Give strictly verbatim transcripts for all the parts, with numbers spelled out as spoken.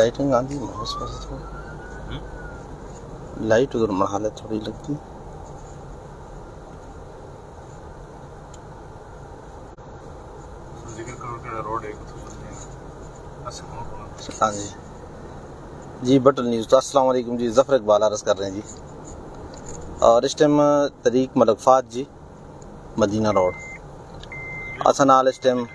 Lighting آتی ہے اس پاس تھوڑی لائٹ ادھر مرحلہ تھوڑی لگتی ہاں جی جی بٹل نیوز تو السلام علیکم جی ظفر اقبال عرض کر رہے ہیں جی اور اس ٹائم طریق ملک فات جی مدینہ روڈ اسنال اس ٹائم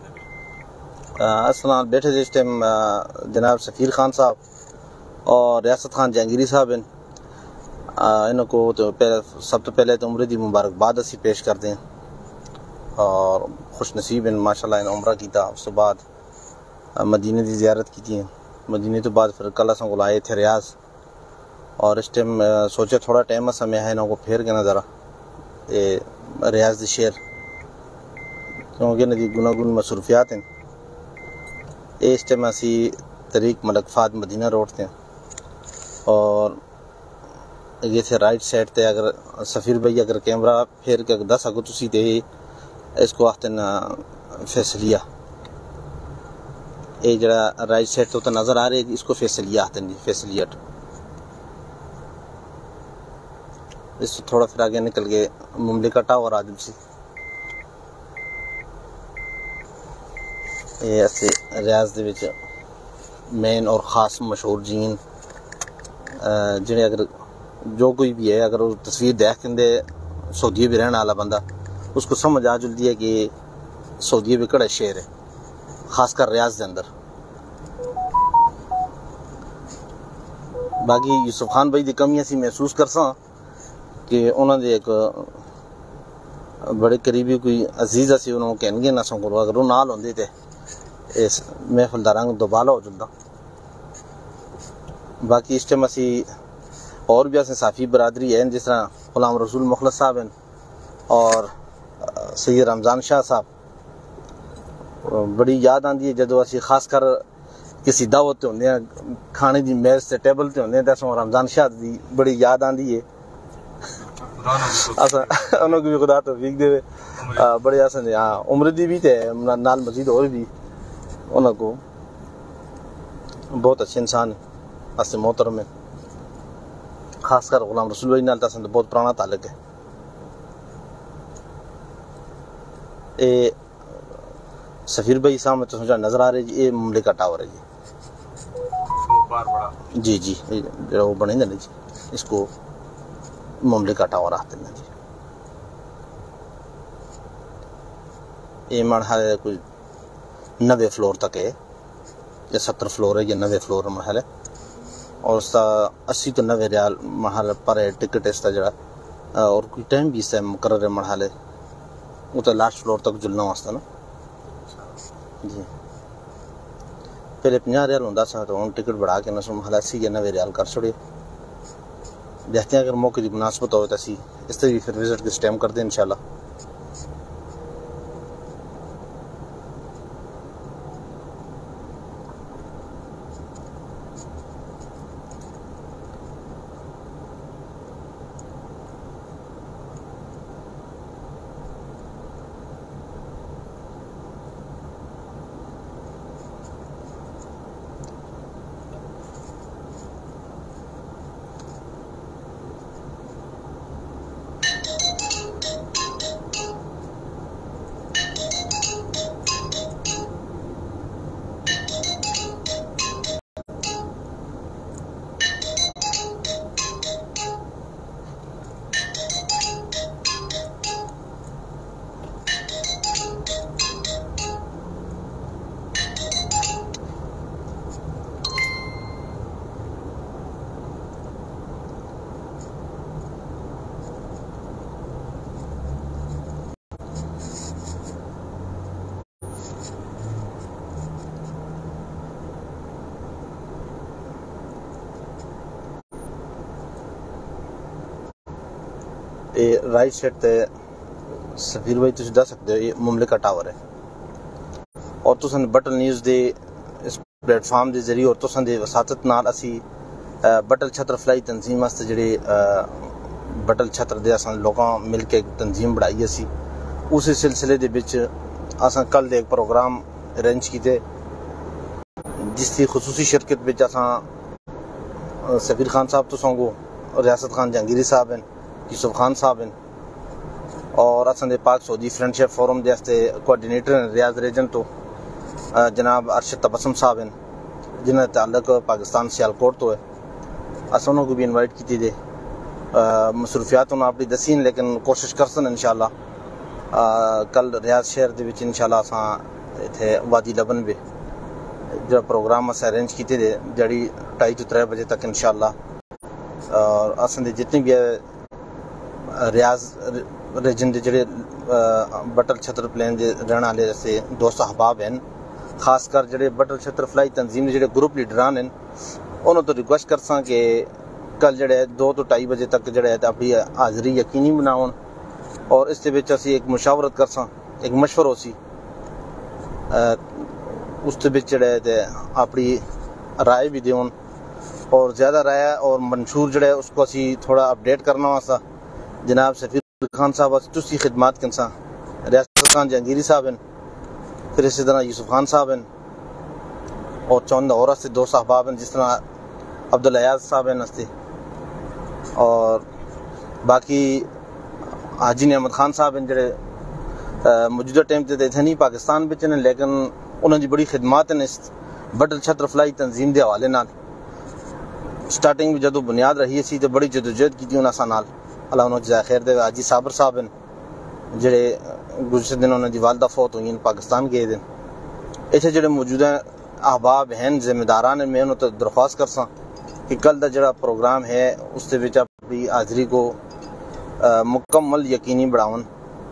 اسنال بیٹھے تھے اس ٹائم جناب سفیر خان صاحب اور ریاست خان جہانگیری صاحب ہیں انہوں کو تو سب تو پہلے تو عمرے دی مبارکباد اسی پیش کرتے ہیں اور خوش نصیب ہیں ماشاءاللہ انہوں عمرہ کیتا اس تو بعد مدینہ دی زیارت کی تھی مدینہ تو بعد پھر کل اساں کو آئے تھے ریاض اور اس ٹائم سوچے تھوڑا ٹائم اساں میں ہے انہوں کو پھیر کے نہ ذرا ریاض دی شہر کیونکہ انہوں دی گناگن مصروفیات ہیں اس ٹائم اسی طریق ملک فات مدینہ روڈ تھے اور یہ تھے رائٹ سائڈ تے اگر سفیر بھائی اگر کیمرہ پھیر کے دس اگو تسی تے اس کو آختے ہیں فیصلیہ یہ جڑا رائٹ سائڈ تو نظر آ رہی ہے اس کو فیصلیہ آتے ہیں فیصلیٹ اس سے تھوڑا پھر آگے نکل کے مملکہ ٹاور آدم سی یہ ایسے ریاض دے وچ مین اور خاص مشہور جین جنہیں اگر جو کوئی بھی ہے اگر وہ تصویر دیکھ دے سعودیہ بھی رہنے والا بندہ اس کو سمجھ آ جلدی ہے کہ سعودیہ بھی کڑا شہر ہے خاص کر ریاض دے اندر باقی یوسف خان بھائی دی کمی اسی محسوس کرساں کہ انہوں نے ایک بڑے قریبی کوئی عزیز اسی انہوں کہن گے نہ سن کرو اگر وہ نال ہوندے تے اس محفل دا رنگ دوبالا ہو جلدا باقی اس ٹائم اسی اور بھی ایسے صافی برادری ہیں جس طرح غلام رسول مخلص صاحب ہیں اور سید رمضان شاہ صاحب بڑی یاد آندی ہے جدو اسی خاص کر کسی دعوت تے ہوندے ہیں کھانے دی میز تے ٹیبل تے ہوندے ہیں تے اساں رمضان شاہ دی بڑی یاد آندی ہے اساں انہوں کو بھی خدا توفیق دے بڑے اساں دے ہاں عمر دی بھی تے نال مزید اور بھی انہوں کو بہت اچھے انسان اسے محترم ہیں خاص کر غلام رسول بھائی نال تاساں بہت پرانا تعلق ہے اے سفیر بھائی سامنے تو سمجھا نظر آ رہے جی یہ مملکہ ٹاور ہے جی جی جی جو وہ بنے نا جی اس کو مملکہ ٹاور آتے ہیں جی یہ مرحلہ کوئی نوے فلور تک ہے یا ستر فلور ہے یا نوے فلور مرحلہ اور اس کا اسی تو نوے ریال مرحلہ پر ہے ٹکٹ اس کا جڑا اور کوئی ٹائم بھی اس کا مقرر ہے مرحلے وہ تو لاسٹ فلور تک جلنا واسطہ نا جی پہلے پنجا ریال ہوں سا تو ہوں ٹکٹ بڑھا کے نہ سو محل اسی یا نوے ریال کر چھوڑے دیکھتے ہیں اگر موقع کی مناسبت ہوئے تو اسی اس طرح بھی پھر وزٹ کے سٹیم کر دیں انشاءاللہ رائٹ سائڈ تے سفیر بھائی تسی دس سکتے ہو یہ مملکہ ٹاور ہے اور تساں بٹل نیوز دے اس پلیٹ فارم دے ذریعے اور تساں دے وساطت نال اسی بٹل چھتر فلائی تنظیم واسطے جڑے بٹل چھتر دے اساں لوکاں مل کے تنظیم بڑھائی اسی اسی سلسلے دے وچ اساں کل دے ایک پروگرام ارینج کیتے جس کی خصوصی شرکت بچ اساں سفیر خان صاحب تو سونگو ریاست خان جہانگیری صاحب ہیں یوسف خان صاحب ہیں اور اساں دے پاک سعودی فرینڈشپ فورم دے واسطے کوآرڈینیٹر ہیں ریاض ریجن تو جناب ارشد تبسم صاحب ہیں جنہاں تعلق پاکستان سیالکوٹ تو ہے اساں انہوں کو بھی انوائٹ کیتی دے مصروفیات انہوں اپنی دسین لیکن کوشش کرسن انشاءاللہ کل ریاض شہر دے وچ انشاءاللہ اساں ایتھے وادی لبن بھی جو پروگرام اسے ارینج کیتے دے جڑی ٹائی تو ترے بجے تک انشاءاللہ اور اساں دے جتنے بھی ریاض ریجن دے جڑے بٹل چھتر پلین دے رہن والے سے دوست احباب ہیں خاص کر جڑے بٹل چھتر فلائی تنظیم دے جڑے گروپ لیڈران ہیں انہوں تو ریکویسٹ کرساں کہ کل جڑے دو تو ٹائی بجے تک جڑے اپنی حاضری یقینی بناؤن اور اس دے وچ اسی ایک مشاورت کرساں ایک مشورہ سی اس دے وچ جڑے اپنی رائے بھی دیون اور زیادہ رائے اور منشور جڑے اس کو اسی تھوڑا اپڈیٹ کرنا واسطہ جناب سفیر خان صاحب تسی خدمات کنساں ریاست خان جہانگیری صاحب ہیں پھر اسی طرح یوسف خان صاحب ہیں اور چند اور سے دوست احباب ہیں جس طرح عبدالیاز صاحب ہیں نستے اور باقی حاجی نعمت خان صاحب ہیں جڑے موجودہ ٹائم تے اتنے نہیں پاکستان بچ ہیں لیکن انہوں دی بڑی خدمات ہیں اس بٹل چھتر فلائی تنظیم دے حوالے نال سٹارٹنگ میں جدو بنیاد رہی سی تو بڑی جدوجہد کی انہاں نال اللہ انہوں جزائے خیر دے حاجی صابر صاحب ہیں جڑے گزشتہ دن انہوں دی والدہ فوت ہوئی پاکستان گئے دن ایتھے جڑے موجودہ احباب ہیں ذمہ داران ہیں میں انہوں تو درخواست کرساں کہ کل دا جڑا پروگرام ہے اس دے وچ اپنی حاضری کو مکمل یقینی بڑھاون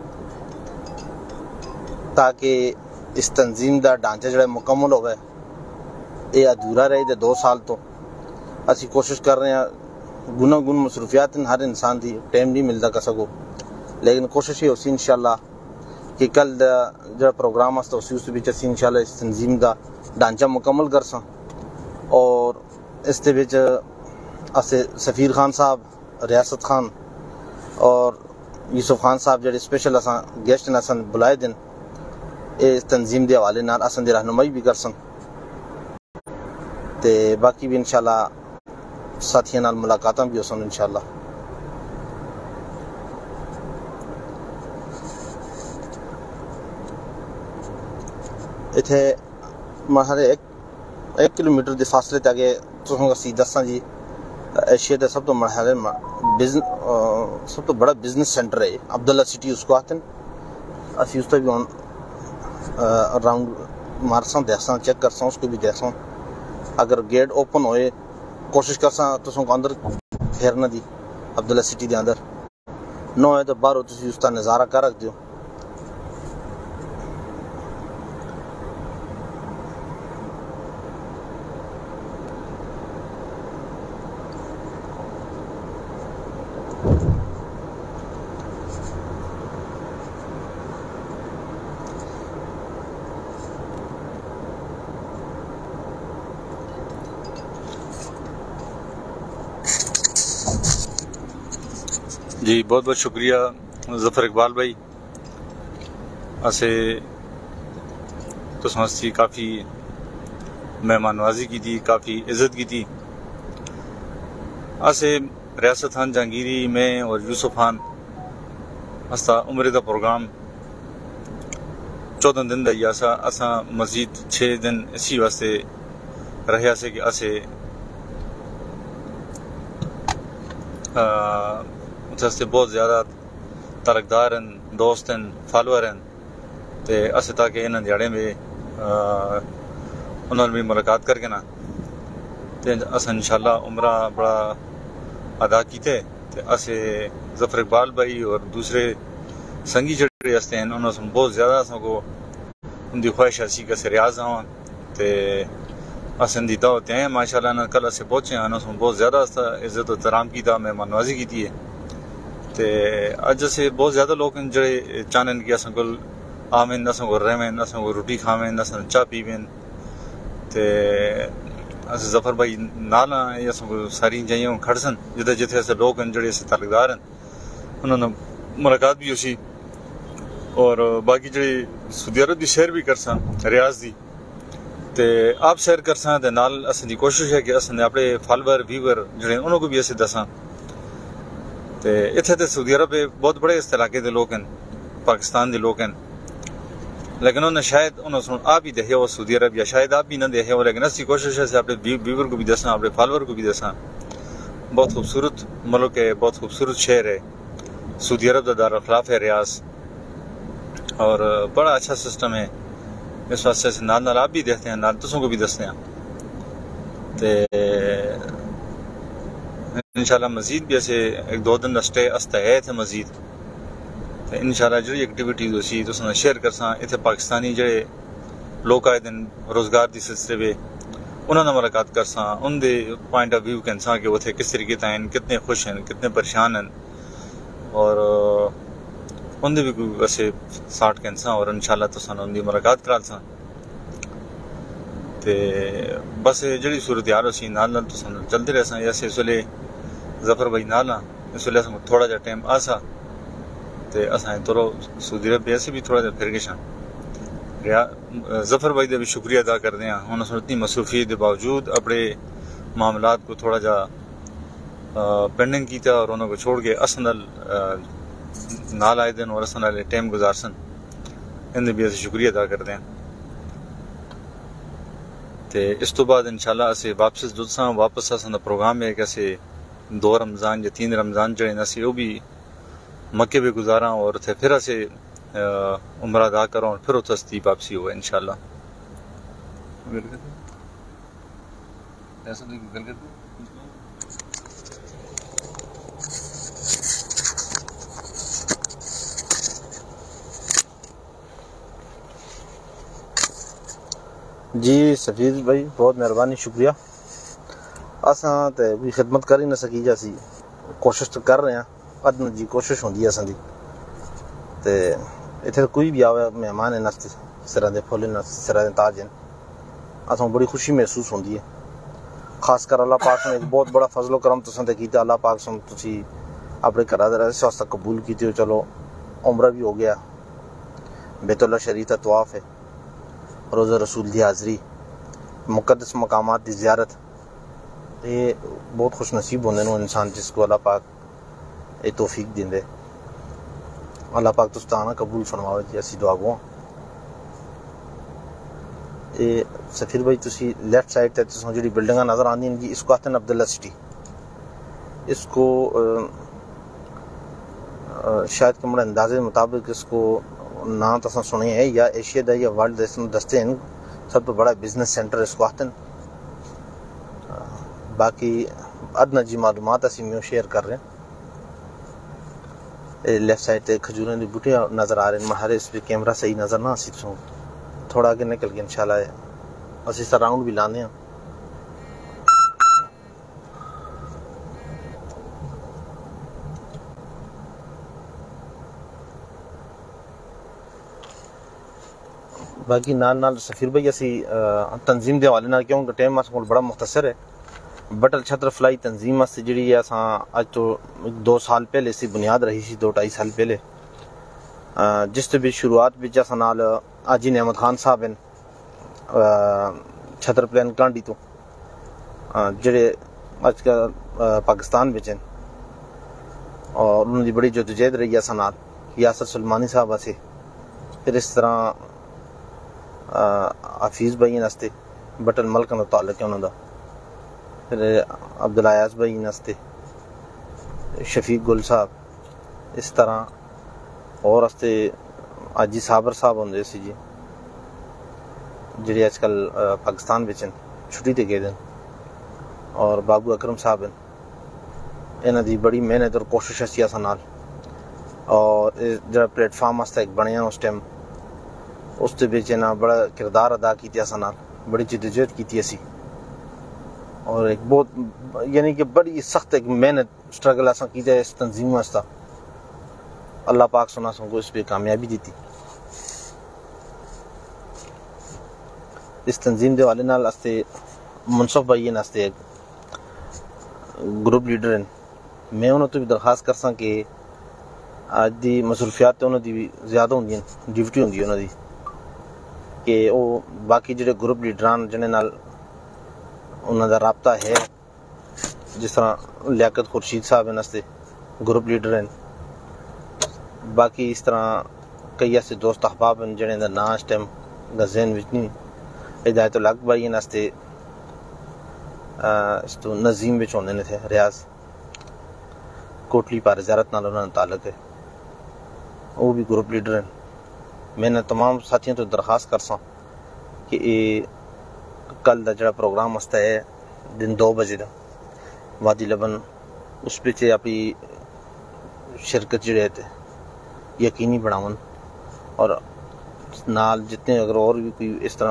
تاکہ اس تنظیم دا ڈھانچہ جڑا مکمل ہوئے یہ ادھورا رہے دے دو سال تو اسی کوشش کر رہے ہیں گناہ گن مصروفیات ہر انسان دی ٹائم نہیں ملتا کسا کو لیکن کوشش یہ ہوسی انشاءاللہ کہ کل دا جڑا پروگرام ہستا اسی اس وچ اسی انشاءاللہ اس تنظیم دا ڈھانچہ مکمل کرساں اور اس دے وچ اسے سفیر خان صاحب ریاست خان اور یوسف خان صاحب جڑے اسپیشل اساں گیسٹ نے اساں بلائے دن اس تنظیم دے حوالے نال اساں دی رہنمائی بھی کرسن تے باقی بھی انشاءاللہ ساتھیاں نال ملاقاتاں بھی ہوسن انشاءاللہ اتھے مہارے ایک ایک کلو میٹر دے فاصلے تے آگے تساں سی دساں جی ایشیا دا سب تو مرحلے سب تو بڑا بزنس سینٹر ہے عبداللہ سٹی اس کو آتے ہیں اسی اس تے بھی راؤنڈ مارساں دیکھساں چیک کرساں اس کو بھی دیکھساں اگر گیٹ اوپن ہوئے کوشش کرساں تساں کو اندر پھیرنا دی عبداللہ سٹی دے اندر نہ ہوئے تو باہر تسی اس کا نظارہ کر رکھ دیو جی بہت بہت شکریہ ظفر اقبال بھائی اسے تو سمجھتی کافی مہمان نوازی کی تھی کافی عزت کی تھی اسے ریاست خان جہانگیری میں اور یوسف خان اسا عمرے دا پروگرام چودہ دن دا یاسا اسا مزید چھ دن اسی واسطے رہیا سے کہ اسے اتھے بہت زیادہ ترکدار ہیں دوست ہیں فالوور ہیں تے اسے تاکہ انہاں دیہڑے میں انہوں نے بھی ملاقات کر کے نا تے اسا انشاءاللہ عمرہ بڑا ادا کیتے تے اسے ظفر اقبال بھائی اور دوسرے سنگی جڑے ہستے ہیں انہوں نے بہت زیادہ اساں کو ان دی خواہش اسی کہ اسے ریاض آواں تے اسن دی دعوت ہیں ماشاءاللہ نہ کل اسے پہنچے ہیں انہوں نے بہت زیادہ عزت و احترام کیتا مہمان نوازی کیتی ہے تے اج سے بہت زیادہ لوگ ہیں جڑے چاہن کہ اساں کول آمن اساں کو رہویں اساں کو روٹی کھاویں اساں چاہ پیویں تے اسے ظفر بھائی نال ہیں اساں کو ساری جائیں کھڑسن جدے جتھے اسے لوگ ہیں جڑے اسے تعلقدار ہیں انہوں نے ملاقات بھی ہوسی اور باقی جڑے سعودی عرب دی سیر بھی کرساں ریاض دی تے آپ سیر کرساں تے نال اساں دی کوشش ہے کہ اساں نے اپنے فالوور ویور جڑے انہوں کو بھی اسے دساں تے اتھے تے سعودی عرب بہت بڑے اس علاقے دے لوگ ہیں پاکستان دے لوگ ہیں لیکن انہوں نے شاید انہوں نے آپ ہی دیکھے ہو سعودی عرب یا شاید آپ بھی نہ دیکھے ہو لیکن اسی کوشش ہے سے اپنے ویور کو بھی دساں اپنے فالوور کو بھی دساں بہت خوبصورت ملک ہے بہت خوبصورت شہر ہے سعودی عرب دا دارالخلافہ ہے ریاض اور بڑا اچھا سسٹم ہے اس واسطے سے نال نال آپ بھی دیکھتے ہیں نال تسوں کو بھی دستے ہیں تے انشاءاللہ مزید بھی ایسے ایک دو دن سٹے استے ہے تھے مزید تے انشاءاللہ جڑی ایکٹیویٹیز ہوسی تو سن شیئر کرساں اتنے پاکستانی جڑے لوگ آئے دن روزگار دی سلسلے میں انہوں نے ملاقات کرساں ان دے پوائنٹ آف ویو کہنساں کہ وہ تھے کس طریقے ہیں کتنے خوش ہیں کتنے پریشان ہیں اور ان دے بھی کوئی ویسے ساٹھ کہنساں اور انشاءاللہ تو سن ان دی ملاقات کرا ساں تے بس جڑی صورتحال ہوسی نال نال تو سن چلتے رہ ساں ایسے اس ویلے ظفر بھائی نال ہاں اس ویلے اساں تھوڑا جا ٹائم آسا تے اساں تورو سعودی عرب ایسے بھی تھوڑا جا پھر گئے ظفر بھائی دا بھی شکریہ ادا کر دیں انہوں نے اتنی مصروفیت کے باوجود اپنے معاملات کو تھوڑا جا پینڈنگ کیتا اور انہوں کو چھوڑ کے اساں نال نال آئے دن اور اساں نال ٹائم گزارسن ان دے بھی اسے شکریہ ادا کر دیں تے اس تو بعد انشاءاللہ اسے واپس جلساں واپس اساں دا پروگرام ہے کہ اسے دو رمضان یا تین رمضان جڑے نا سی وہ بھی مکے بھی گزاراں اور تھے پھر اسے عمرہ ادا کروں اور پھر اتھے استی واپسی ہوئے انشاءاللہ جی سفیر بھائی بہت مہربانی شکریہ اساں تے کوئی خدمت کر ہی نہ سکی جاسی کوشش تو کر رہے ہیں ادنا جی کوشش ہوندی ہے اساں دی تے اتنے کوئی بھی آوے مہمان ہے نستے سرا دے پھول سرا دے تاج ہیں اساں بڑی خوشی محسوس ہوندی ہے خاص کر اللہ پاک نے ایک بہت بڑا فضل و کرم تساں تے کیتا اللہ پاک سن تسی اپنے گھر دے اس واسطے قبول کیتے ہو چلو عمرہ بھی ہو گیا بیت اللہ شریف کا طواف ہے روزہ رسول دی حاضری مقدس مقامات دی زیارت یہ بہت خوش نصیب ہونے نو انسان جس کو اللہ پاک یہ توفیق دیں دے اللہ پاک تستانہ قبول فرماوے جی اسی دعا گو یہ سفیر بھائی تسی لیفٹ سائڈ تے تسوں جڑی بلڈنگاں نظر آندی ہیں جی اس کو آتے ہیں عبداللہ سٹی اس کو شاید کمڑے اندازے مطابق اس کو نا تساں سنے ہے یا ایشیا دا یا ورلڈ دستے ہیں سب تو بڑا بزنس سینٹر اس کو آتے ہیں باقی ادنا جی معلومات اسی میں شیئر کر رہے ہیں لیفٹ سائڈ تے کھجوریں دی بوٹیاں نظر آ رہے ہیں مہارے اس پہ کیمرہ صحیح نظر نہ آسی تسوں تھوڑا آگے نکل کے انشاءاللہ اسی سراؤنڈ بھی لانے ہیں باقی نال نال سفیر بھائی اسی تنظیم دے حوالے نال کیوں کہ ٹائم اس کول بڑا مختصر ہے بٹل چھتر فلائی تنظیم اس جڑی ہے اساں اج تو دو سال پہلے سی بنیاد رہی سی دو ڈھائی سال پہلے جس تے بھی شروعات وچ اساں نال آجی نعمت خان صاحب ہیں چھتر پلین کانڈی تو جڑے اج کا پاکستان وچ ہیں اور انہوں دی بڑی جدوجہد رہی ہے اساں نال یاسر سلمانی صاحب سے پھر اس طرح حفیظ بھائی نستے بٹل ملک نال تعلق ہے انہوں دا پھر عبدالعیاض بھائی نستے شفیق گل صاحب اس طرح اور استے آجی صابر صاحب ہوندے سی جی جڑے آج کل پاکستان وچ ہیں چھٹی تے گئے دن اور بابو اکرم صاحب ہیں انہاں دی بڑی محنت اور کوشش ہے اساں نال اور جڑا پلیٹ فارم واسطے ایک بنیا اس ٹائم اس تے وچ نا بڑا کردار ادا کیتی اساں نال بڑی جدوجہد کیتی اسی اور ایک بہت یعنی کہ بڑی سخت ایک محنت سٹرگل اساں کیتا اس تنظیم واسطے اللہ پاک سنا سن کو اس پہ کامیابی دیتی اس تنظیم دے والے نال استے منصف بھائی ناستے ایک گروپ لیڈر ہیں میں انہوں تو بھی درخواست کرساں کہ آج دی مصروفیات تے انہوں دی بھی زیادہ ہوندی ہیں ڈیوٹی ہوندی ہے انہوں دی کہ وہ باقی جڑے گروپ لیڈران جنہیں نال انہوں دا رابطہ ہے، جس طرح لیاقت خورشید صاحب ہیں گروپ لیڈر ہیں، باقی اس طرح کئی ایسے دوست احباب ہیں جنہیں دا نا اس ٹائم ذہن وچ نہیں، ہدایت الحق بھائی ہیں ناستے اس تو نظیم وچ ہوندے نے تھے، ریاض کوٹلی پار زیارت نال انہوں نے تعلق ہے، وہ بھی گروپ لیڈر ہیں۔ میں نے تمام ساتھیوں تو درخواست کرساں کہ یہ کل دا جڑا پروگرام واسطے ہے دن دو بجے دا وادی لبن، اس پہ اپنی شرکت جڑے تھے یقینی بناون، اور نال جتنے اگر اور بھی کوئی اس طرح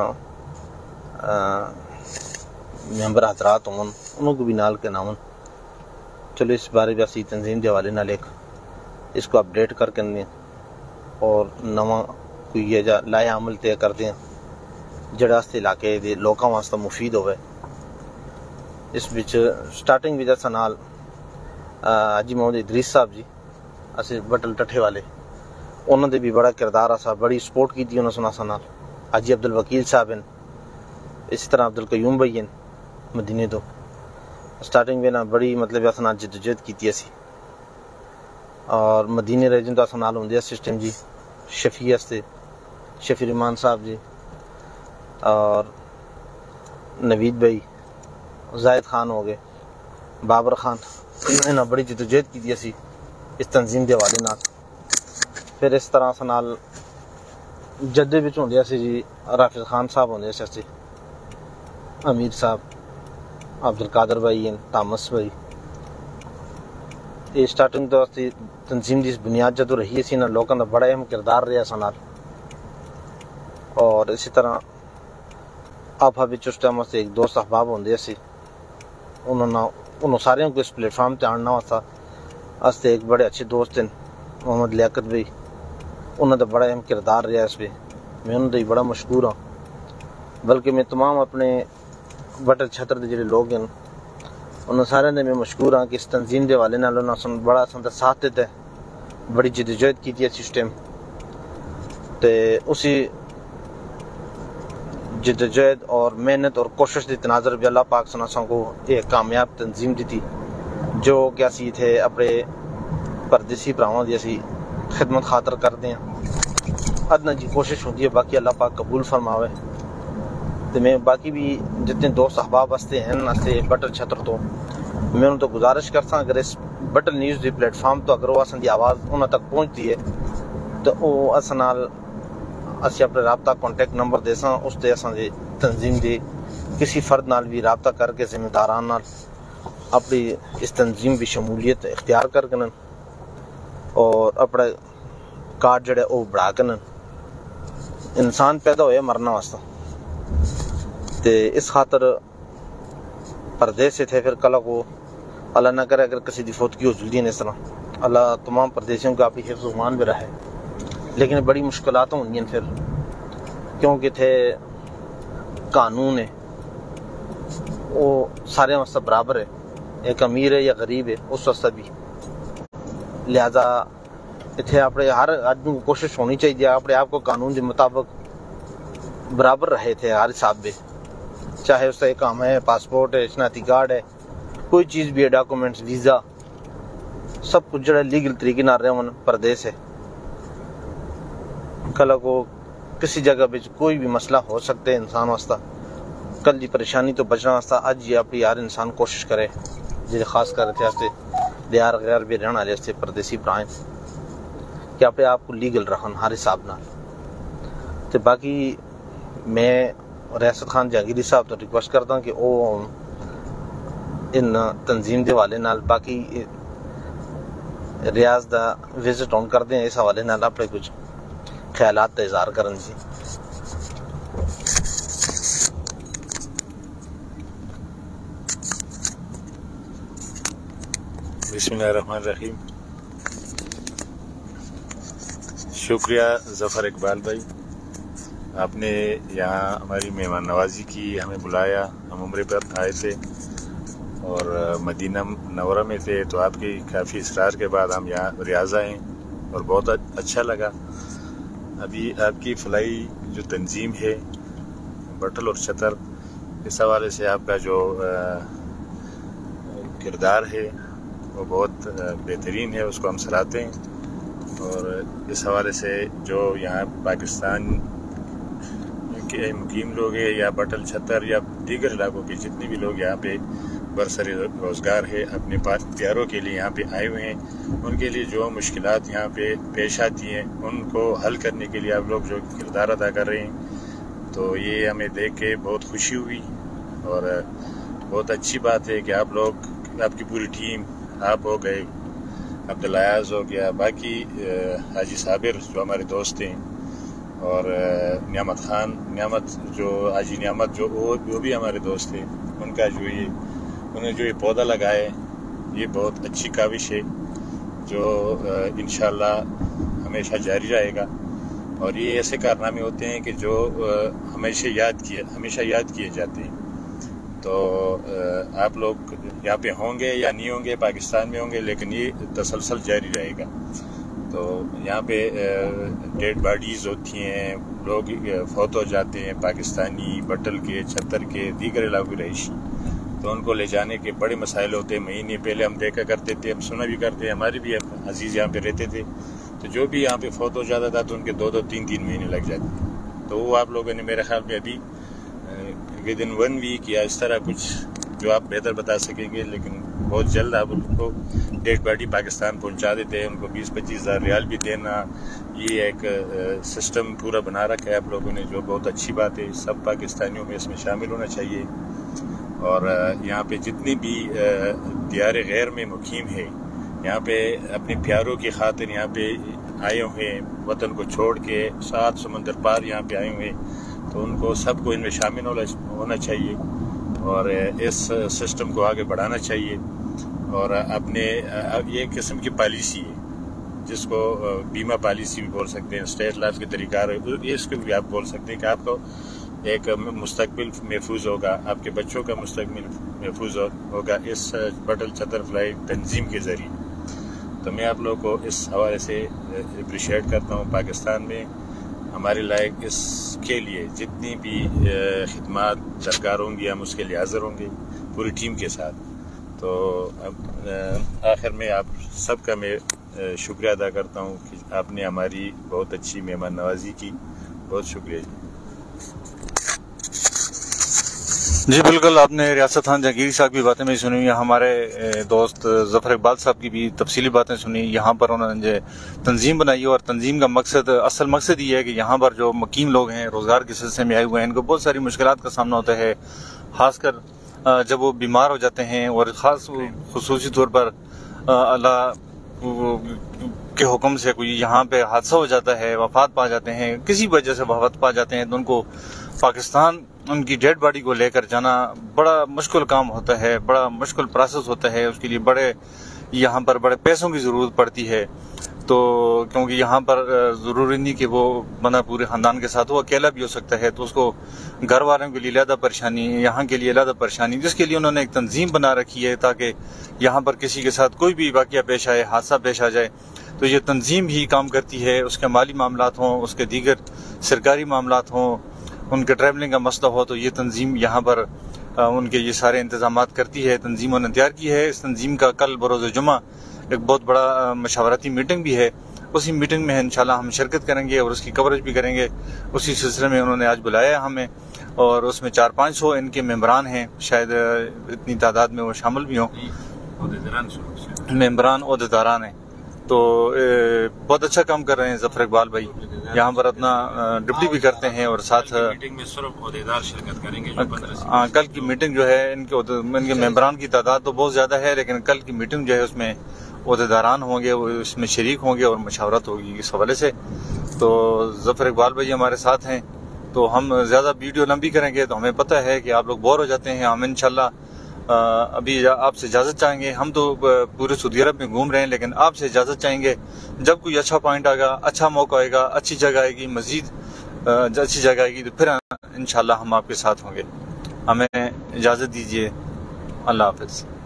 ممبر حضرات ہوں انہوں کو بھی نال کے ناون۔ چلو اس بارے بھی اسی تنظیم کے حوالے نال ایک اس کو اپڈیٹ کر کے دیں اور نواں کوئی یہ جا لائے عمل طے کر دیں جڑا اس علاقے دے لوکاں واسطے مفید ہوئے۔ اس بچ سٹارٹنگ بھی جیسا نال حاجی محمد ادریس صاحب جی اسے بٹل ٹٹھے والے، انہوں نے بھی بڑا کردار آسا، بڑی سپورٹ کی تھی انہوں نے سنا نال۔ حاجی عبدالوکیل صاحب ہیں، اسی طرح عبدالقیوم بھائی ہیں مدینے تو سٹارٹنگ میں نا بڑی مطلب ایسا نال جدوجہد کی تھی اسی، اور مدینے ریجن تو ایسا نال ہوں دیا سسٹم جی شفیع استے شفیع رحمان صاحب جی اور نوید بھائی، زاہد خان ہو گئے، بابر خان، انہوں نے بڑی جدوجہد کی تھی اسی اس تنظیم کے حوالے نال۔ پھر اس طرح سے نال جدے بچ ہوندے سی جی رافض خان صاحب ہوندے سی، امیر صاحب، عبدالقادر بھائی ہیں، تامس بھائی، یہ سٹارٹنگ تو تنظیم کی بنیاد جدو رہی سی نا لوگوں کا بڑا اہم کردار رہا سا نال۔ اور اسی طرح آپا بچ اس ٹائم واسطے ایک دوست احباب ہوندے سی، انہوں نے انہوں سارے کو اس پلیٹ فارم تے آننا واسطہ واسطے ایک بڑے اچھے دوست ہیں محمد لیاقت بھائی، انہوں نے بڑا اہم کردار رہا اس پہ، میں انہوں نے بڑا مشکور ہوں۔ بلکہ میں تمام اپنے بٹل چھتر دے جڑے لوگ ہیں انہوں سارے نے میں مشکور ہوں کہ اس تنظیم کے حوالے نال انہوں نے بڑا سندر ساتھ دیتا ہے، بڑی جدوجہد کی تھی اس ٹائم، تے اسی جدوجہد اور محنت اور کوشش دی تناظر بھی اللہ پاک سناسوں کو ایک کامیاب تنظیم دی تھی، جو کیا سی تھے اپنے پردیسی براؤں دی اسی خدمت خاطر کر دیں، ادنا جی کوشش ہوتی ہے، باقی اللہ پاک قبول فرماوے۔ تو میں باقی بھی جتنے دوست احباب واسطے ہیں واسطے بٹل چھتر تو میں انہوں تو گزارش کرتا اگر اس بٹل نیوز دی پلیٹ فارم تو اگر وہ اصل دی آواز انہوں تک پہنچتی ہے تو وہ اصل نال اسی اپنے رابطہ کانٹیکٹ نمبر دے ساں، اس تے اصل دی تنظیم دی کسی فرد نال بھی رابطہ کر کے ذمہ داران نال اپنی اس تنظیم بھی شمولیت اختیار کر کے اور اپنا کارڈ جڑے وہ بڑھا کے انسان پیدا ہوئے مرنا واسطہ، تے اس خاطر پردیس سے تھے۔ پھر کل کو اللہ نہ کرے اگر کسی دی فوتگی ہو جلدی اس طرح اللہ تمام پردیسیوں کا اپنی حفظ و امان بھی رہے، لیکن بڑی مشکلات ہوں گی پھر، کیونکہ تھے قانون ہے وہ سارے واسطے برابر ہے، ایک امیر ہے یا غریب ہے اس واسطے بھی، لہذا اتنے اپنے ہر آدمی کو کوشش ہونی چاہیے اپنے آپ کو قانون کے مطابق برابر رہے تھے ہر حساب میں، چاہے اس کا ایک کام ہے، پاسپورٹ ہے، شناختی کارڈ ہے، کوئی چیز بھی ہے، ڈاکومنٹس، ویزا، سب کچھ جڑا لیگل طریقے نہ رہے ہوں پردیس ہے۔ کل کو کسی جگہ بچ کوئی بھی مسئلہ ہو سکتے ہیں انسان واسطہ، کل دی پریشانی تو بچنا واسطہ اج یہ اپنی ہر انسان کوشش کرے، جی خاص کر اتنے واسطے دیار غیر بھی رہنے والے واسطے پردیسی برائیں کہ اپنے آپ کو لیگل رکھن ہر حساب نال۔ تو باقی میں ریاست خان جہانگیری صاحب تو ریکویسٹ کرتا ہوں کہ وہ ان تنظیم کے حوالے نال باقی ریاض دا وزٹ آن کر دیں، اس حوالے نال اپنے کچھ خیالات کا اظہار کرن جی۔ بسم اللہ الرحمن الرحیم۔ شکریہ ظفر اقبال بھائی، آپ نے یہاں ہماری مہمان نوازی کی، ہمیں بلایا، ہم عمرے پر آئے تھے اور مدینہ منورہ میں تھے، تو آپ کی کافی اصرار کے بعد ہم یہاں ریاض آئے اور بہت اچھا لگا۔ ابھی آپ کی فلائی جو تنظیم ہے بٹل اور چھتر، اس حوالے سے آپ کا جو کردار ہے وہ بہت بہترین ہے، اس کو ہم سراہتے ہیں۔ اور اس حوالے سے جو یہاں پاکستان کے مقیم لوگ ہیں یا بٹل چھتر یا دیگر علاقوں کے جتنے بھی لوگ یہاں پہ برسر روزگار ہے اپنے پیاروں کے لیے یہاں پہ آئے ہوئے ہیں، ان کے لیے جو مشکلات یہاں پہ پیش آتی ہیں ان کو حل کرنے کے لیے آپ لوگ جو کردار ادا کر رہے ہیں، تو یہ ہمیں دیکھ کے بہت خوشی ہوئی اور بہت اچھی بات ہے کہ آپ لوگ، آپ کی پوری ٹیم، آپ ہو گئے، عبدالیاز ہو گیا، باقی حاجی صابر جو ہمارے دوست ہیں، اور نعمت خان نعمت جو حاجی نعمت جو وہ بھی ہمارے دوست ہیں، ان کا جو یہ انہیں جو یہ پودا لگائے یہ بہت اچھی کاوش ہے جو انشاءاللہ ہمیشہ جاری رہے گا۔ اور یہ ایسے کارنامے ہوتے ہیں کہ جو ہمیشہ یاد کیے ہمیشہ یاد کیے جاتے ہیں۔ تو آپ لوگ یہاں پہ ہوں گے یا نہیں ہوں گے، پاکستان میں ہوں گے، لیکن یہ تسلسل جاری رہے گا۔ تو یہاں پہ ڈیڈ باڈیز ہوتی ہیں، لوگ فوت ہو جاتے ہیں، پاکستانی، بٹل کے، چھتر کے، دیگر علاقوں کے رہائشی، تو ان کو لے جانے کے بڑے مسائل ہوتے ہیں۔ مہینے پہلے ہم دیکھا کرتے تھے، ہم سنا بھی کرتے ہیں، ہمارے بھی عزیز یہاں پہ رہتے تھے، تو جو بھی یہاں پہ فوت ہو جاتا تھا تو ان کے دو دو تین تین مہینے لگ جاتے تھے۔ تو وہ آپ لوگوں نے میرے خیال میں ابھی ود ان ون ویک یا اس طرح کچھ جو آپ بہتر بتا سکیں گے، لیکن بہت جلد آپ ان کو ڈیڈ باڈی پاکستان پہنچا دیتے ہیں، ان کو بیس پچیس ہزار ریال بھی دینا، یہ ایک سسٹم پورا بنا رکھا ہے آپ لوگوں نے، جو بہت اچھی بات ہے۔ سب پاکستانیوں میں اس میں شامل ہونا چاہیے۔ اور یہاں پہ جتنی بھی دیار غیر میں مقیم ہے، یہاں پہ اپنے پیاروں کی خاطر یہاں پہ آئے ہوئے ہیں، وطن کو چھوڑ کے سات سمندر پار یہاں پہ آئے ہوئے ہیں، تو ان کو سب کو ان میں شامل ہونا چاہیے اور اس سسٹم کو آگے بڑھانا چاہیے۔ اور اپنے یہ ایک قسم کی پالیسی ہے جس کو بیمہ پالیسی بھی بول سکتے ہیں، اسٹیٹ لائف کے طریقہ، اس کو بھی آپ بول سکتے ہیں کہ آپ کو ایک مستقبل محفوظ ہوگا، آپ کے بچوں کا مستقبل محفوظ ہوگا اس بٹل چھتر فلائی تنظیم کے ذریعے۔ تو میں آپ لوگوں کو اس حوالے سے اپریشیٹ کرتا ہوں۔ پاکستان میں ہمارے لائق اس کے لیے جتنی بھی خدمات درکار ہوں گی، ہم اس کے لیے حاضر ہوں گے پوری ٹیم کے ساتھ۔ تو آخر میں آپ سب کا میں شکریہ ادا کرتا ہوں کہ آپ نے ہماری بہت اچھی مہمان نوازی کی، بہت شکریہ جی۔ جی بالکل، آپ نے ریاست خان جہانگیری صاحب کی باتیں بھی سنی، ہمارے دوست ظفر اقبال صاحب کی بھی تفصیلی باتیں سنی۔ یہاں پر انہوں نے تنظیم بنائی اور تنظیم کا مقصد، اصل مقصد یہ ہے کہ یہاں پر جو مقیم لوگ ہیں، روزگار کے سلسلے میں آئے ہوئے ہیں، ان کو بہت ساری مشکلات کا سامنا ہوتا ہے، خاص کر جب وہ بیمار ہو جاتے ہیں، اور خاص خصوصی طور پر اللہ کے حکم سے کوئی یہاں پہ حادثہ ہو جاتا ہے، وفات پا جاتے ہیں، کسی وجہ سے وفات پا جاتے ہیں، تو ان کو پاکستان ان کی ڈیڈ باڈی کو لے کر جانا بڑا مشکل کام ہوتا ہے، بڑا مشکل پروسیس ہوتا ہے، اس کے لیے بڑے یہاں پر بڑے پیسوں کی ضرورت پڑتی ہے۔ تو کیونکہ یہاں پر ضروری نہیں کہ وہ بندہ پورے خاندان کے ساتھ، وہ اکیلا بھی ہو سکتا ہے، تو اس کو گھر والوں کے لیے علیحدہ پریشانی، یہاں کے لیے علیحدہ پریشانی، جس کے لیے انہوں نے ایک تنظیم بنا رکھی ہے تاکہ یہاں پر کسی کے ساتھ کوئی بھی واقعہ پیش آئے، حادثہ پیش آ جائے تو یہ تنظیم ہی کام کرتی ہے، اس کے مالی معاملات ہوں، اس کے دیگر سرکاری معاملات ہوں، ان کے ٹریولنگ کا مسئلہ ہو، تو یہ تنظیم یہاں پر ان کے یہ سارے انتظامات کرتی ہے، تنظیموں نے تیار کی ہے۔ اس تنظیم کا کل بروز جمعہ ایک بہت بڑا مشاورتی میٹنگ بھی ہے، اسی میٹنگ میں انشاءاللہ ہم شرکت کریں گے اور اس کی کوریج بھی کریں گے۔ اسی سلسلے میں انہوں نے آج بلایا ہے ہمیں، اور اس میں چار پانچ سو ان کے ممبران ہیں، شاید اتنی تعداد میں وہ شامل بھی ہوں، ممبران عہدیداران ہیں۔ تو بہت اچھا کام کر رہے ہیں ظفر اقبال بھائی، یہاں پر اپنا ڈپٹی بھی کرتے ہیں، اور ساتھ میٹنگ میں صرف عہدیدار شرکت کریں گے۔ کل کی میٹنگ جو ہے ان کے ان کے ممبران کی تعداد تو بہت زیادہ ہے، لیکن کل کی میٹنگ جو ہے اس میں عہدیداران ہوں گے، وہ اس میں شریک ہوں گے اور مشاورت ہوگی اس حوالے سے۔ تو ظفر اقبال بھائی ہمارے ساتھ ہیں، تو ہم زیادہ ویڈیو لمبی کریں گے تو ہمیں پتہ ہے کہ آپ لوگ بور ہو جاتے ہیں۔ ہم انشاءاللہ ابھی آپ سے اجازت چاہیں گے، ہم تو پورے سعودی عرب میں گھوم رہے ہیں، لیکن آپ سے اجازت چاہیں گے، جب کوئی اچھا پوائنٹ آئے گا، اچھا موقع آئے گا، اچھی جگہ آئے گی، مزید اچھی جگہ آئے گی، تو پھر انشاءاللہ ہم آپ کے ساتھ ہوں گے۔ ہمیں اجازت دیجیے، اللہ حافظ۔